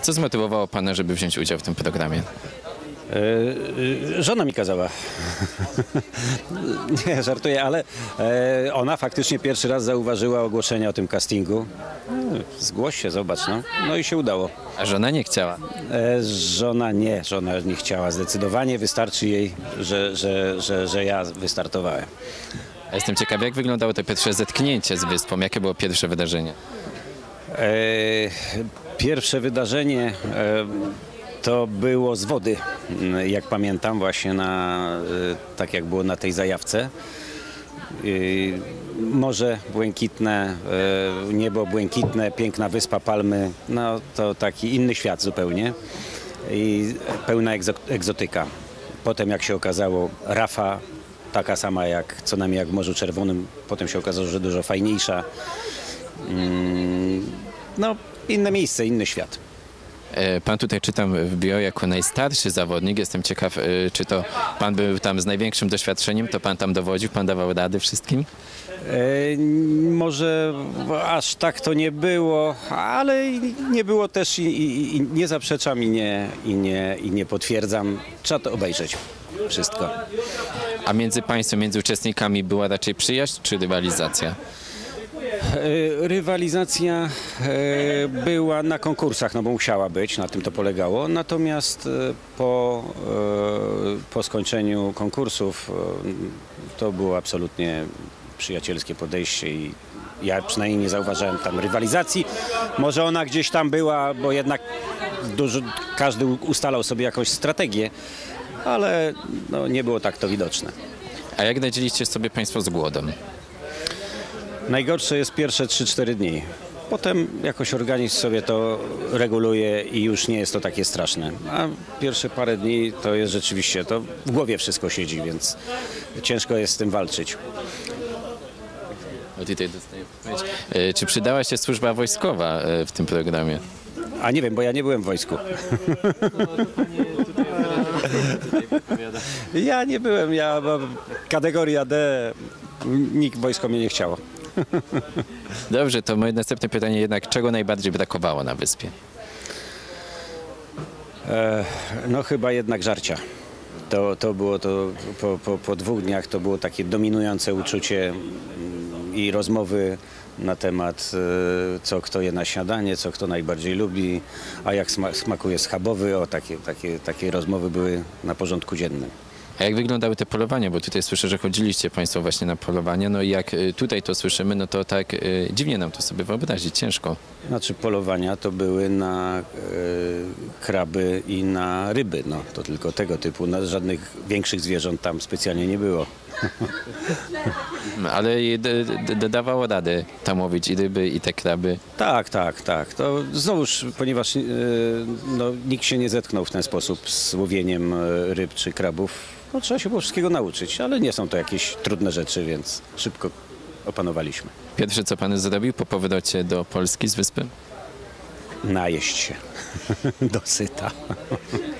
Co zmotywowało pana, żeby wziąć udział w tym programie? Żona mi kazała. Nie, żartuję, ale ona faktycznie pierwszy raz zauważyła ogłoszenie o tym castingu. Zgłoś się, zobacz, no. No i się udało. A żona nie chciała. Żona nie chciała zdecydowanie. Wystarczy jej, że ja wystartowałem. A jestem ciekawy, jak wyglądało to pierwsze zetknięcie z wyspą? Jakie było pierwsze wydarzenie? Pierwsze wydarzenie to było z wody, jak pamiętam, właśnie tak jak było na tej zajawce. Morze błękitne, niebo błękitne, piękna wyspa, palmy, no to taki inny świat zupełnie i pełna egzotyka. Potem jak się okazało, rafa taka sama jak co najmniej jak w Morzu Czerwonym, potem się okazało, że dużo fajniejsza. No inne miejsce, inny świat. Pan tutaj czytam w bio jako najstarszy zawodnik. Jestem ciekaw, czy to pan był tam z największym doświadczeniem, to pan tam dowodził, pan dawał rady wszystkim? Może aż tak to nie było, ale nie było też i nie zaprzeczam i nie potwierdzam. Trzeba to obejrzeć wszystko. A między państwem, między uczestnikami była raczej przyjaźń czy rywalizacja? Rywalizacja była na konkursach, no bo musiała być, na tym to polegało. Natomiast po skończeniu konkursów to było absolutnie przyjacielskie podejście i ja przynajmniej nie zauważyłem tam rywalizacji. Może ona gdzieś tam była, bo jednak każdy ustalał sobie jakąś strategię, ale no, nie było tak to widoczne. A jak radziliście sobie państwo z głodem? Najgorsze jest pierwsze 3-4 dni. Potem jakoś organizm sobie to reguluje i już nie jest to takie straszne. A pierwsze parę dni to jest rzeczywiście, to w głowie wszystko siedzi, więc ciężko jest z tym walczyć. Tutaj dostaję odpowiedź. Czy przydała się służba wojskowa w tym programie? A nie wiem, bo ja nie byłem w wojsku. Ja nie byłem, kategoria D, nikt wojsko mnie nie chciało. Dobrze, to moje następne pytanie jednak, czego najbardziej brakowało na wyspie? No chyba jednak żarcia. To było po 2 dniach to było takie dominujące uczucie i rozmowy na temat co kto je na śniadanie, co kto najbardziej lubi, a jak smakuje schabowy. Takie rozmowy były na porządku dziennym. A jak wyglądały te polowania? Bo tutaj słyszę, że chodziliście państwo właśnie na polowania. No i jak tutaj to słyszymy, no to tak dziwnie nam to sobie wyobrazić, ciężko. Znaczy polowania to były na kraby i na ryby, no to tylko tego typu, no, żadnych większych zwierząt tam specjalnie nie było. Ale dawało radę tam łowić i ryby, i te kraby. Tak. To znowuż, ponieważ no, nikt się nie zetknął w ten sposób z łowieniem ryb czy krabów, no, trzeba się było wszystkiego nauczyć, ale nie są to jakieś trudne rzeczy, więc szybko opanowaliśmy. Pierwsze, co pan zrobił po powrocie do Polski z wyspy? Najeść się dosyta.